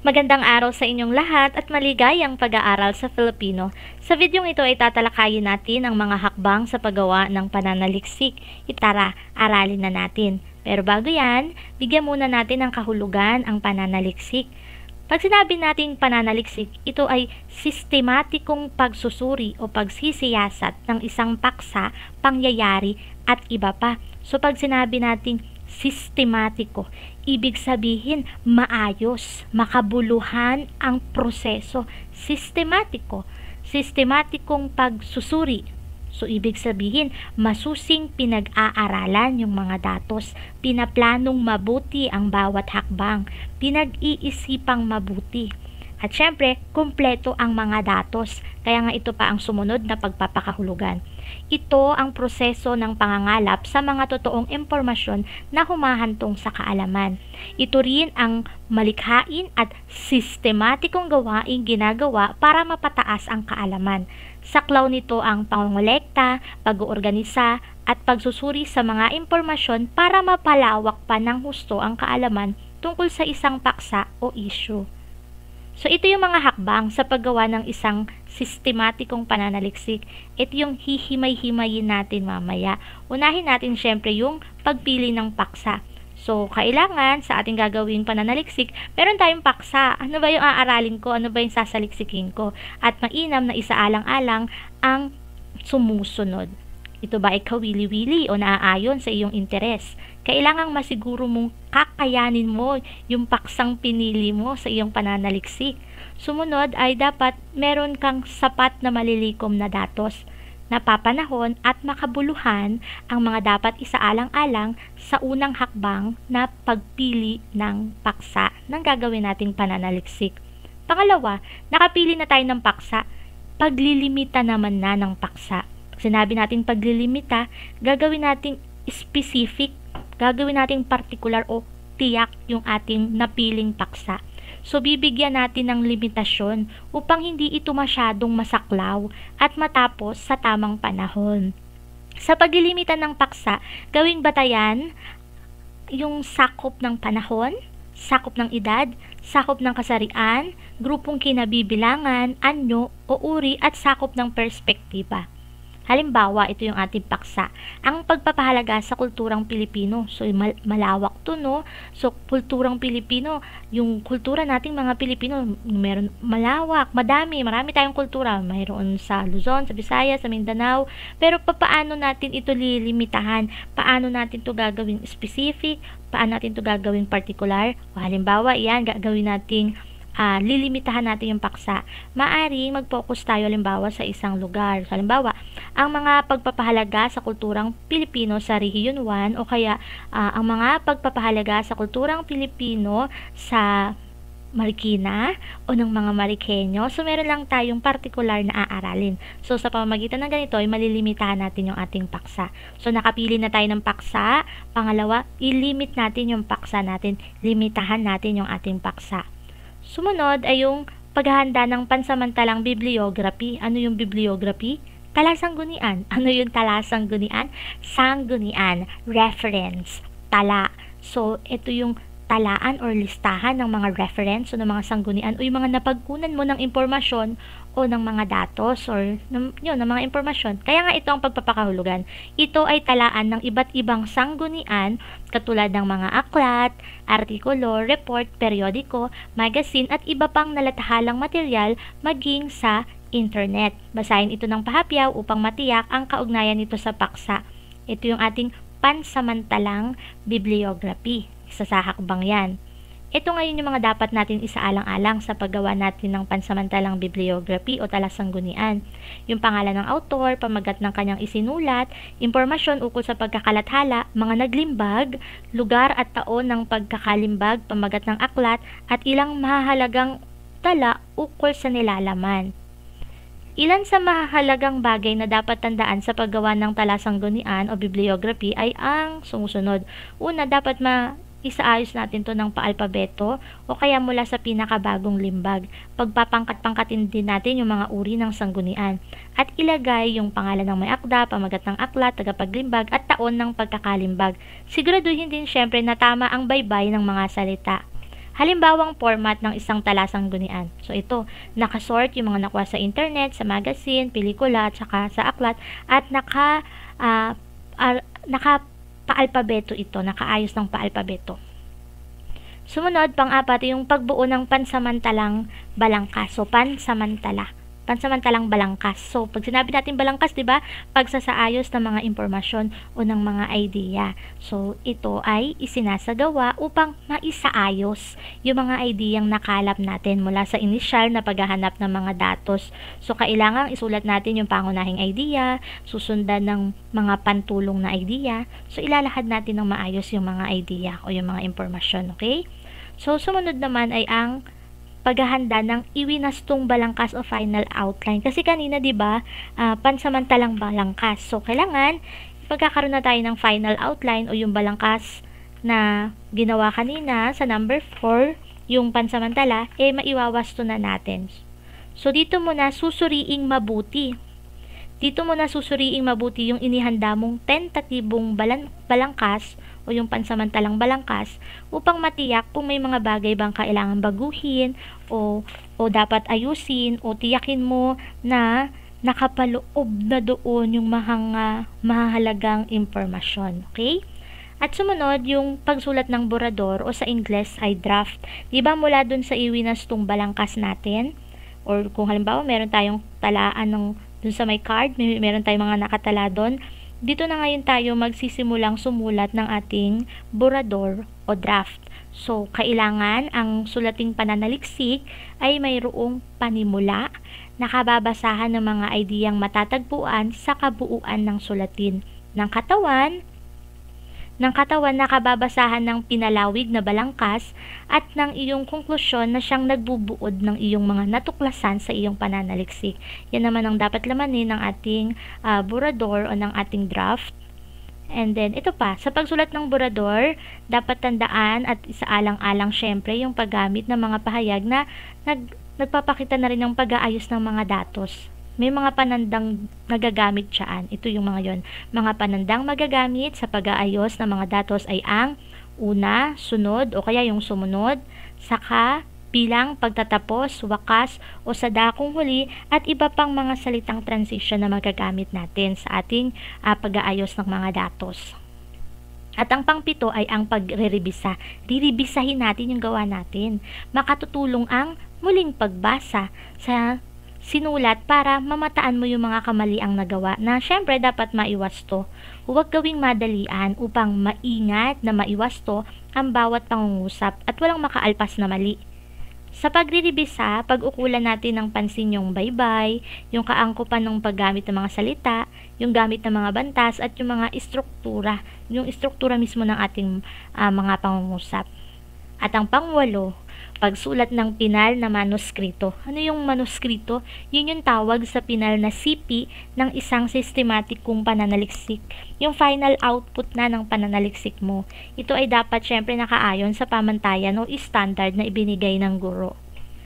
Magandang araw sa inyong lahat at maligayang pag-aaral sa Filipino. Sa videong ito ay tatalakayin natin ang mga hakbang sa paggawa ng pananaliksik. Tara, aralin na natin. Pero bago yan, bigyan muna natin ng kahulugan ang pananaliksik. Pag sinabi nating pananaliksik, ito ay sistematikong pagsusuri o pagsisiyasat ng isang paksa, pangyayari at iba pa. So pag sinabi nating sistematiko, ibig sabihin maayos, makabuluhan ang proseso. Sistematikong pagsusuri. So ibig sabihin masusing pinag-aaralan yung mga datos, pinaplanong mabuti ang bawat hakbang, pinag-iisipang mabuti. At syempre, kumpleto ang mga datos, kaya nga ito pa ang sumunod na pagpapakahulugan. Ito ang proseso ng pangangalap sa mga totoong impormasyon na humahantong sa kaalaman. Ito rin ang malikhain at sistematikong gawaing ginagawa para mapataas ang kaalaman. Saklaw nito ang pangongolekta, pag-oorganisa at pagsusuri sa mga impormasyon para mapalawak pa ng husto ang kaalaman tungkol sa isang paksa o issue. So ito yung mga hakbang sa paggawa ng isang sistematikong pananaliksik. Ito yung hihimay-himayin natin mamaya. Unahin natin syempre yung pagpili ng paksa. So kailangan sa ating gagawing pananaliksik, meron tayong paksa. Ano ba yung aaralin ko? Ano ba yung sasaliksikin ko? At mainam na isaalang-alang ang sumusunod. Ito ba ay kawili-wili o naaayon sa iyong interes? Kailangang masiguro mong kakayanin mo yung paksang pinili mo sa iyong pananaliksik. Sumunod ay dapat meron kang sapat na malilikom na datos, napapanahon at makabuluhan ang mga dapat isaalang-alang sa unang hakbang na pagpili ng paksa ng gagawin nating pananaliksik. Pangalawa, nakapili na tayo ng paksa, paglilimita naman na ng paksa. Sinabi natin paglilimita, gagawin nating specific, gagawin nating particular o tiyak yung ating napiling paksa. So bibigyan natin ng limitasyon upang hindi ito masyadong masaklaw at matapos sa tamang panahon. Sa paglilimitan ng paksa, gawing batayan yung sakop ng panahon, sakop ng edad, sakop ng kasarian, grupong kinabibilangan, anyo o uri at sakop ng perspektiba. Halimbawa, ito yung ating paksa. Ang pagpapahalaga sa kulturang Pilipino. So, malawak to, no? So, kulturang Pilipino, yung kultura nating mga Pilipino, meron malawak, marami tayong kultura. Mayroon sa Luzon, sa Visayas, sa Mindanao. Pero, paano natin ito lilimitahan? Paano natin ito gagawing specific? Paano natin ito gagawing particular? O, halimbawa, yan, gagawin nating lilimitahan natin yung paksa. Maaring mag-focus tayo halimbawa sa isang lugar. So, halimbawa, ang mga pagpapahalaga sa kulturang Pilipino sa Rehiyon 1 o kaya ang mga pagpapahalaga sa kulturang Pilipino sa Marikina o ng mga Marikenyo. So, meron lang tayong particular na aaralin. So, sa pamamagitan ng ganito, ay malilimitahan natin yung ating paksa. So, nakapili na tayo ng paksa. Pangalawa, ilimit natin yung paksa natin. Limitahan natin yung ating paksa. Sumunod ay yung paghahanda ng pansamantalang bibliography. Ano yung bibliography? Talasanggunian. Ano yung talasanggunian? Sanggunian, reference, tala. So, ito yung talaan or listahan ng mga reference o ng mga sanggunian o yung mga napagkunan mo ng impormasyon o ng mga datos or ng mga impormasyon. Kaya nga ito ang pagpapakahulugan. Ito ay talaan ng iba't ibang sanggunian katulad ng mga aklat, artikulo, report, periodiko, magazine at iba pang nalathalang material maging sa internet. Basahin ito ng pahapyaw upang matiyak ang kaugnayan nito sa paksa. Ito yung ating pansamantalang bibliography. Isa sa hakbang yan. Ito ngayon yung mga dapat natin isaalang-alang sa paggawa natin ng pansamantalang bibliography o talasanggunian. Yung pangalan ng autor, pamagat ng kanyang isinulat, impormasyon ukol sa pagkakalathala, mga naglimbag, lugar at taon ng pagkakalimbag, pamagat ng aklat, at ilang mahahalagang tala ukol sa nilalaman. Ilan sa mahalagang bagay na dapat tandaan sa paggawa ng talasanggunian o bibliography ay ang sumusunod. Una, dapat isaayos natin to ng paalpabeto o kaya mula sa pinakabagong limbag. Pagpapangkat-pangkatin din natin yung mga uri ng sanggunian. At ilagay yung pangalan ng may akda, pamagat ng aklat, tagapaglimbag at taon ng pagkakalimbag. Siguraduhin din syempre na tama ang baybay ng mga salita. Halimbawang format ng isang talasang gunian. So ito, nakasort yung mga nakuha sa internet, sa magazine, pelikula, at saka sa aklat, at naka-paalpabeto ito, nakaayos ng paalpabeto. Sumunod, pang-apat, yung pagbuo ng pansamantalang balangkas. So pansamantalang balangkas. So, pag sinabi natin balangkas, 'di ba? Pagsasaayos ng mga impormasyon o ng mga idea. So, ito ay isinasagawa upang maisaayos yung mga ideyang nakalap natin mula sa inisyal na paghahanap ng mga datos. So, kailangang isulat natin yung pangunahing idea, susundan ng mga pantulong na idea. So, ilalahad natin ng maayos yung mga idea o yung mga impormasyon, okay? So, sumunod naman ay ang paghahanda ng iwinastong balangkas o final outline. Kasi kanina, 'di ba, pansamantalang balangkas. So kailangan pagkakaroon na tayo ng final outline o yung balangkas na ginawa kanina sa number 4, yung pansamantala, maiwawasto na natin. So dito muna susuriing mabuti. Yung inihanda mong tentatibong balangkas o yung pansamantalang balangkas upang matiyak kung may mga bagay bang kailangan baguhin o dapat ayusin o tiyakin mo na nakapaloob na doon yung mahalagang impormasyon. Okay? At sumunod, yung pagsulat ng borador o sa Ingles ay draft. Diba mula dun sa iwinastong balangkas natin, or kung halimbawa meron tayong talaan dun sa may card, meron tayong mga nakatala doon, dito na ngayon tayo magsisimulang sumulat ng ating borador o draft. So, kailangan ang sulating pananaliksik ay mayroong panimula na kababasahan ng mga ideyang matatagpuan sa kabuuan ng sulatin. Ng katawan na kababasahan ng pinalawig na balangkas at ng iyong konklusyon na siyang nagbubuod ng iyong mga natuklasan sa iyong pananaliksik. Yan naman ang dapat lamanin ng ating borador o ng ating draft. And then, ito pa, sa pagsulat ng borador, dapat tandaan at isaalang-alang syempre yung paggamit ng mga pahayag na nagpapakita na rin ng pag-aayos ng mga datos. May mga panandang nagagamit dyan. Ito yung mga yon. Mga panandang magagamit sa pag-aayos ng mga datos ay ang una, sunod o kaya yung sumunod, saka, bilang, pagtatapos, wakas o sa dakong huli at iba pang mga salitang transition na magagamit natin sa ating pag-aayos ng mga datos. At ang pang-7 ay ang pagre-revisa. Diribisahin natin yung gawa natin. Makatutulong ang muling pagbasa sa sinulat para mamataan mo yung mga kamaliang nagawa na syempre dapat maiwas to. Huwag gawing madalian upang maingat na maiwas to ang bawat pangungusap at walang makaalpas na mali. Sa pagriribisa, pag-ukulan natin ng pansin yung baybay, yung kaangkupan ng paggamit ng mga salita, yung gamit ng mga bantas at yung mga istruktura, yung istruktura mismo ng ating mga pangungusap. At ang pang-8, pagsulat ng pinal na manuskrito. Ano yung manuskrito? Yun yung tawag sa pinal na sipi ng isang sistematikong pananaliksik. Yung final output na ng pananaliksik mo. Ito ay dapat syempre nakaayon sa pamantayan o standard na ibinigay ng guro.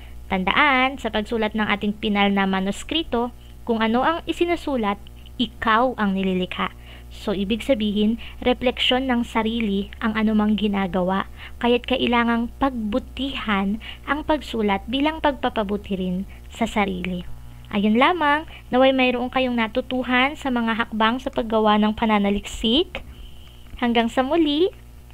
Tandaan, sa pagsulat ng ating pinal na manuskrito, kung ano ang isinusulat, ikaw ang nililikha. So, ibig sabihin, refleksyon ng sarili ang anumang ginagawa. Kaya't kailangang pagbutihan ang pagsulat bilang pagpapabuti rin sa sarili. Ayun lamang, naway mayroon kayong natutuhan sa mga hakbang sa paggawa ng pananaliksik. Hanggang sa muli,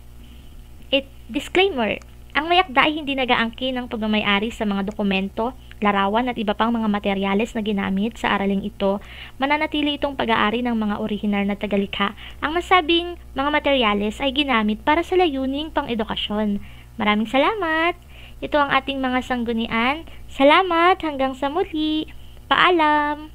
disclaimer, ang may akda ay hindi nag-aangkin ng pagmamayari sa mga dokumento, larawan at iba pang mga materyales na ginamit sa araling ito. Mananatili itong pag-aari ng mga orihinal na tagalikha. Ang nasabing mga materyales ay ginamit para sa layuning pang-edukasyon. Maraming salamat! Ito ang ating mga sanggunian. Salamat! Hanggang sa muli! Paalam!